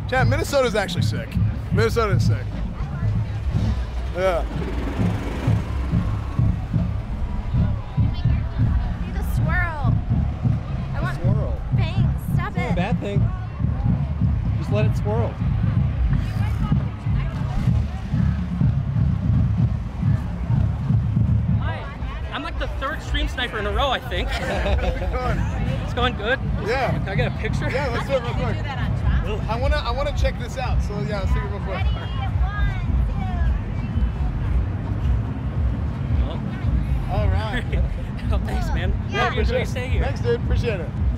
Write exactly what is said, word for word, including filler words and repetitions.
Chat, Minnesota's actually sick. Minnesota is sick. Yeah. Do the swirl. I want swirl. bangs. Stop It's not it. a bad thing. Just let it swirl. I'm like the third stream sniper in a row, I think. It's going good. Yeah. Can I get a picture? Yeah, let's do it real quick. Do that on track. I wanna, I wanna check this out. So yeah, let's take it real quick. Ready? One, All right. Oh, thanks, man. Yeah. You're going to stay here. Thanks, dude. Appreciate it.